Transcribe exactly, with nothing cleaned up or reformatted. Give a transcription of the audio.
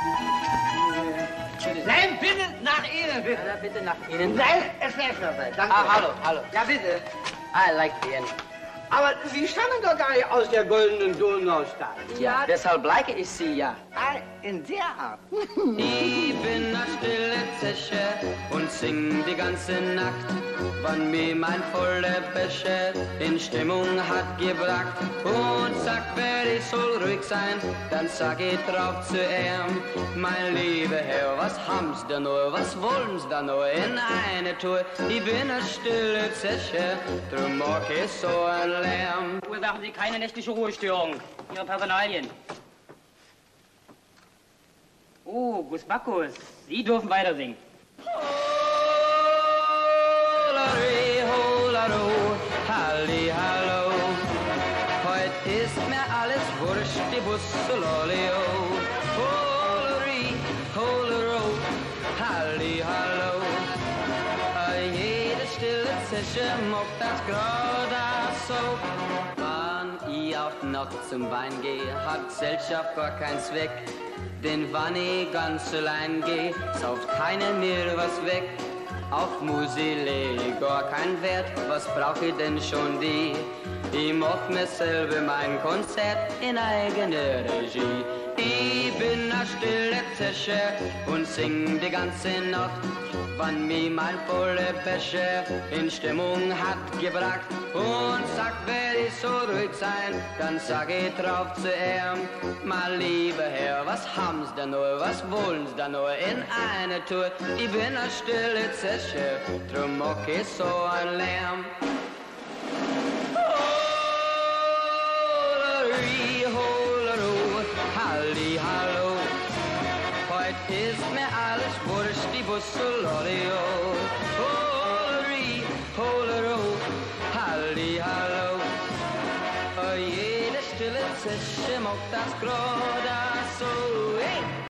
Nein, bitte nach Ihnen, bitte. Ja, bitte nach Ihnen. Nein, es wäre schon sein. Danke. Ah, hallo, hallo. Ja, bitte. I like the end. Aber Sie stammen doch gar nicht aus der goldenen Donaustadt. Ja, deshalb like ich Sie, ja. Ah, in der Art. Ich bin a stille Zeche und sing die ganze Nacht, wann mir mein voller Becher in Stimmung hat gebracht. Und sagt, wer ich soll ruhig sein, dann sag ich drauf zu ihm, mein lieber Herr, was haben's da nur, was wollen's da nur in eine Tour? Ich bin a stille Zeche, drum mag ich so ein Lärm. Ursachen Sie keine nächtliche Ruhestörung. Ihre Personalien. Oh, Gus Bacchus, Sie dürfen weiter singen. Holari, holaro, halli, hallo. Heut ist mir alles wurscht, die Bussololio. Holari, holaro, halli, hallo. Jede stille Zische mag das gerade so. Wann ich auf die Nacht zum Wein gehe, hat Gesellschaft gar keinen Zweck. Denn wann ich ganz allein geh, sauft keiner mir was weg. Auf Musik leg ich gar keinen Wert, was brauch ich denn schon die? Ich mach mir selber mein Konzert in eigener Regie. Ich bin a stille Zesche und sing die ganze Nacht, wann mir mein voller Becher in Stimmung hat gebracht. Und sagt, wer ich so ruhig sein, dann sag ich drauf zu ihm, mein lieber Herr, was haben's da nur, was wollen's da nur in einer Tour? Ich bin a stille Zesche, drum mach ich so ein Lärm. Holari, holaro, halli, hallo. Heut ist mir alles wurscht, die Bussololio. Holari, holaro, halli, hallo. Jede stille Zische mag das gerade so. Hey!